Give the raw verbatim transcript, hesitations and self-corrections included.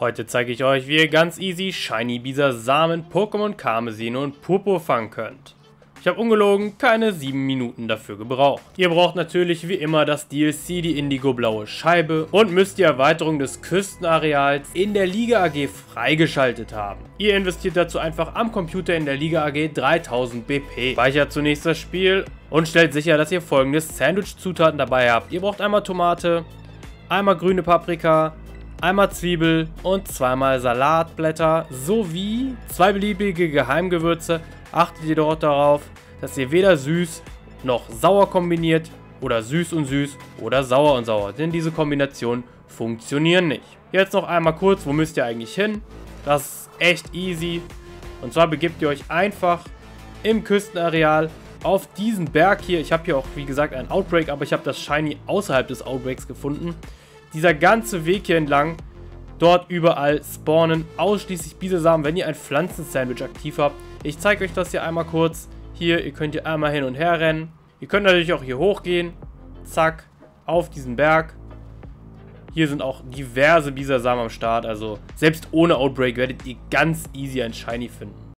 Heute zeige ich euch, wie ihr ganz easy Shiny Bisasam, Pokémon Karmesin und Purpur fangen könnt. Ich habe ungelogen keine sieben Minuten dafür gebraucht. Ihr braucht natürlich wie immer das D L C, die Indigo-blaue Scheibe, und müsst die Erweiterung des Küstenareals in der Liga A G freigeschaltet haben. Ihr investiert dazu einfach am Computer in der Liga A G dreitausend B P, speichert zunächst das Spiel und stellt sicher, dass ihr folgendes Sandwich-Zutaten dabei habt. Ihr braucht einmal Tomate, einmal grüne Paprika, einmal Zwiebel und zweimal Salatblätter sowie zwei beliebige Geheimgewürze. Achtet jedoch darauf, dass ihr weder süß noch sauer kombiniert oder süß und süß oder sauer und sauer, denn diese Kombinationen funktionieren nicht. Jetzt noch einmal kurz, wo müsst ihr eigentlich hin? Das ist echt easy. Und zwar begebt ihr euch einfach im Küstenareal auf diesen Berg hier. Ich habe hier auch, wie gesagt, einen Outbreak, aber ich habe das Shiny außerhalb des Outbreaks gefunden. Dieser ganze Weg hier entlang, dort überall spawnen ausschließlich Bisasam, wenn ihr ein Pflanzensandwich aktiv habt. Ich zeige euch das hier einmal kurz. Hier, ihr könnt hier einmal hin und her rennen. Ihr könnt natürlich auch hier hochgehen. Zack, auf diesen Berg. Hier sind auch diverse Bisasam am Start. Also selbst ohne Outbreak werdet ihr ganz easy ein Shiny finden.